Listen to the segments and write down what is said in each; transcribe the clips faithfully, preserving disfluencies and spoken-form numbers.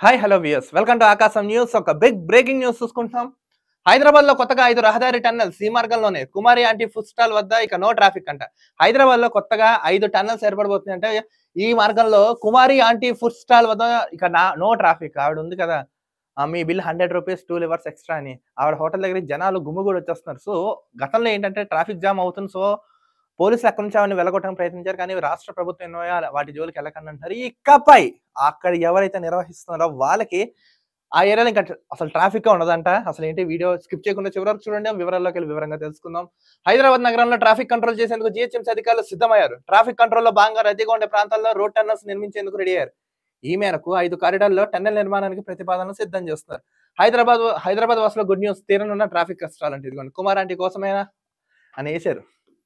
Hi hello viewers welcome to Aakasam news. ఒక big breaking news చూసుకుంటున్నాం. హైదరాబాద్ లో కొత్తగా ఐదు రహదారి టన్నెల్ సి మార్గంలోనే కుమారి ఆంటీ ఫుడ్ స్టాల్ వద్ద ఇక నో ట్రాఫిక్ అంట. హైదరాబాద్ లో కొత్తగా ఐదు టన్నెల్స్ ఏర్పడబోతున్నాయి అంటే ఈ మార్గంలో కుమారి ఆంటీ ఫుడ్ స్టాల్ వద్ద ఇక నో ట్రాఫిక్. ఆవిడ ఉంది కదా, ఆ, మీ bill hundred rupees two livers extra అని ఆవిడ హోటల్ దగ్గర జనాలు గుమ్ముగూడి వచ్చేస్తున్నారు. సో గతంలో ఏంటంటే ట్రాఫిక్ జామ్ అవుతుంది. సో పోలీసులు అక్కడి నుంచి అవన్నీ వెళ్ళగొట్టడానికి ప్రయత్నించారు. కానీ రాష్ట్ర ప్రభుత్వం ఎన్నో వాటి జోలికి వెళ్ళకండి అంటారు. ఇకపై అక్కడ ఎవరైతే నిర్వహిస్తున్నారో వాళ్ళకి ఆ ఏరియాలో ఇంకా అసలు ట్రాఫిక్ ఉండదంట. అసలు ఏంటి, వీడియో స్కిప్ చేయకుండా చివరి వరకు చూడండి, వివరాల్లోకి వెళ్ళి వివరంగా తెలుసుకుందాం. హైదరాబాద్ నగరంలో ట్రాఫిక్ కంట్రోల్ చేసేందుకు జీహెచ్ఎంసీ అధికారులు సిద్ధమయ్యారు. ట్రాఫిక్ కంట్రోల్ లో భాగంగా రద్దీగా ఉండే ప్రాంతాల్లో రోడ్ టన్నల్స్ నిర్మించేందుకు రెడీ అయ్యారు. ఈ మేరకు ఐదు కారిడార్లో టన్నెల్ నిర్మాణానికి ప్రతిపాదనలు సిద్ధం చేస్తున్నారు. హైదరాబాద్ హైదరాబాద్ వాసులో గుడ్ న్యూస్, తీరనున్న ట్రాఫిక్ కష్టాలంటే ఇదిగోండి కుమారాంటి కోసమేనా అని వేశారు.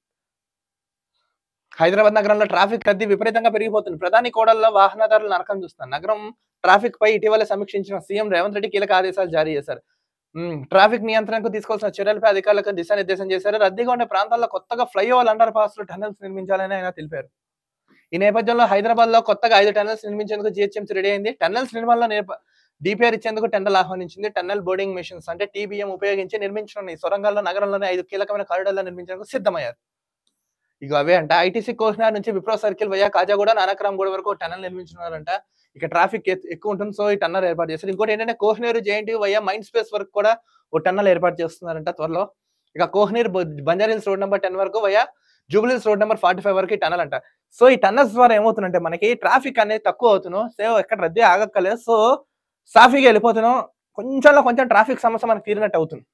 హైదరాబాద్ నగరంలో ట్రాఫిక్ రద్దీ విపరీతంగా పెరిగిపోతుంది. ప్రధాని కోడల్లో వాహనదారులు నరకం చూస్తున్నారు. నగరం ట్రాఫిక్ పై ఇటీవల సమీక్షించిన సీఎం రేవంత్ రెడ్డి కీలక ఆదేశాలు జారీ చేశారు. ఉమ్, ట్రాఫిక్ నియంత్రణకు తీసుకోవాల్సిన చర్యలపై అధికారులకు దిశానిర్దేశం చేశారు. రద్దీగా ఉండే ప్రాంతాల్లో కొత్తగా ఫ్లైఓవర్ అండర్ పాస్ టన్నెల్స్ నిర్మించాలని ఆయన తెలిపారు. ఈ నేపథ్యంలో హైదరాబాద్ లో కొత్తగా ఐదు టన్నెల్స్ నిర్మించేందుకు జీహెచ్ఎంసీ రెడీ అయింది. టన్నెల్స్ నిర్మాణంలో నేప డిపిఆర్ ఇచ్చేందుకు టెండర్లు ఆహ్వానించింది. టన్నెల్ బోర్డింగ్ మిషన్స్ అంటే టీబీఎం ఉపయోగించి నిర్మించనున్న ఈ సొరంగాల్లో నగరంలోనే ఐదు కీలకమైన కారిడార్లు నిర్మించేందుకు సిద్ధమయ్యారు. ఇక అవే అంట, ఐటీసీ కోహినార్ నుంచి Wipro circle via Khajaguda Nanakramguda వరకు టన్నల్ నిర్మించున్నారంట. ఇక ట్రాఫిక్ ఎక్కువ ఉంటుంది, సో ఈ టన్నల్ ఏర్పాటు చేస్తారు. ఇంకోటి ఏంటంటే Kohinoor JNT via mind space వరకు కూడా ఓ టన్నల్ ఏర్పాటు చేస్తున్నారంట త్వరలో. ఇక Kohinoor Banjara Hills road number ten వరకు via Jubilee Hills road number forty five వరకు ఈ టన్నల్ అంట. సో ఈ టన్నల్స్ ద్వారా ఏమవుతుందంటే మనకి ట్రాఫిక్ అనేది తక్కువ అవుతున్నాం, సో ఎక్కడ రద్దీ ఆగక్కలేదు, సో సాఫీగా వెళ్ళిపోతున్నాం. కొంచెంలో కొంచెం ట్రాఫిక్ సమస్య మనకు తీరినట్టు అవుతుంది.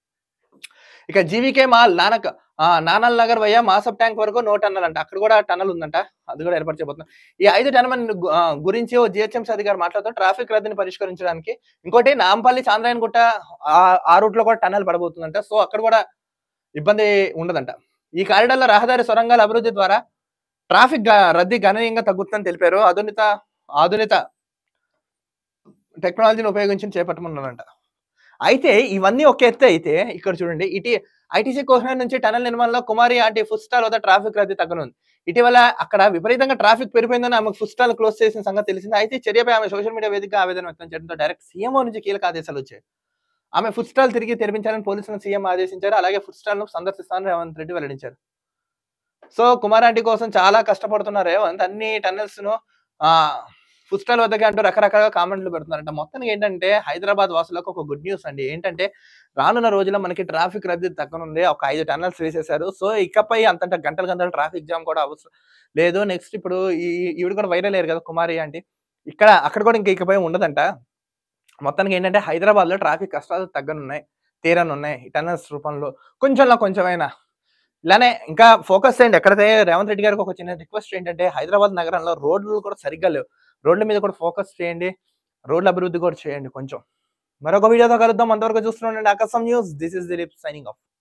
ఇక GVK mall Nanak Nanal Nagar via Masab tank వరకు నో టన్నల్ అంట. అక్కడ కూడా టన్నల్ ఉందంట, అది కూడా ఏర్పాటు చేయబోతున్నాం. ఈ ఐదు టన్నల్ గురించి ఓ జిహెచ్ఎంసీ అధికారి మాట్లాడుతూ ట్రాఫిక్ రద్దీని పరిష్కరించడానికి ఇంకోటి నాంపల్లి చాంద్రాయన్ గుట్ట ఆ రూట్ లో కూడా టన్నల్ పడబోతుందంట. సో అక్కడ కూడా ఇబ్బంది ఉండదంట. ఈ కారిడార్లో రహదారి సొరంగాల అభివృద్ధి ద్వారా ట్రాఫిక్ రద్దీ గణనీయంగా తగ్గుతుందని తెలిపారు. ఆధునిత ఆధునిత టెక్నాలజీని ఉపయోగించి చేపట్టమన్నారంట. అయితే ఇవన్నీ ఒక ఎత్తు అయితే ఇక్కడ చూడండి, ఇటీ ఐటీసీ కోహినూర్ నుంచి టనల్ నిర్మాణంలో కుమారి ఆంటీ ఫుడ్ స్టాల్ వద్ద ట్రాఫిక్ రద్దీ తగ్గనుంది. ఇటీవల అక్కడ విపరీతంగా ట్రాఫిక్ పెరిగిపోయిందని ఆమె ఫుడ్ స్టాల్ క్లోజ్ చేసిన సంగతి తెలిసింది. అయితే చర్యపై ఆమె సోషల్ మీడియా వేదికగా ఆవేదన వ్యక్తం చేయడంతో డైరెక్ట్ సీఎంఓ నుంచి కీలక ఆదేశాలు వచ్చాయి. ఆమె ఫుడ్ స్టాల్ తిరిగి తెరిపించాలని పోలీసులను సీఎం ఆదేశించారు. అలాగే ఫుడ్ స్టాల్ ను సందర్శిస్తానని రేవంత్ రెడ్డి వెల్లడించారు. సో కుమారాంటి కోసం చాలా కష్టపడుతున్న రేవంత్ అన్ని టన్నెల్స్ ను ఆ ఫుడ్ స్టాల్ వద్దకి అంటూ రకరకాల కామెంట్లు పెడుతున్నారంట. మొత్తానికి ఏంటంటే హైదరాబాద్ వాసులకు ఒక గుడ్ న్యూస్ అండి. ఏంటంటే రానున్న రోజుల్లో మనకి ట్రాఫిక్ రద్దీ తగ్గనుంది. ఒక ఐదు టన్నెల్స్ వేసేశారు. సో ఇకపై అంతంట గంటల గంటల ట్రాఫిక్ జామ్ కూడా అవసరం లేదు. నెక్స్ట్ ఇప్పుడు ఈ ఈవిడ కూడా వైరల్ అయ్యారు కదా కుమారి ఆంటీ, ఇక్కడ అక్కడ కూడా ఇంకా ఇకపై ఉండదంట. మొత్తానికి ఏంటంటే హైదరాబాద్ లో ట్రాఫిక్ కష్టాలు తగ్గనున్నాయి, తీరనున్నాయి ఈ టన్నెల్స్ రూపంలో. కొంచెంలో కొంచెమైనా ఇలానే ఇంకా ఫోకస్ చేయండి. ఎక్కడైతే రేవంత్ రెడ్డి గారికి ఒక చిన్న రిక్వెస్ట్ ఏంటంటే హైదరాబాద్ నగరంలో రోడ్లు కూడా సరిగ్గా లేవు, రోడ్ల మీద కూడా ఫోకస్ చేయండి, రోడ్ల అభివృద్ధి కూడా చేయండి కొంచెం. మరొక వీడియోతో కలుద్దాం. అంతవరకు చూస్తున్నాండి Aakasam news. This is Dilip signing of.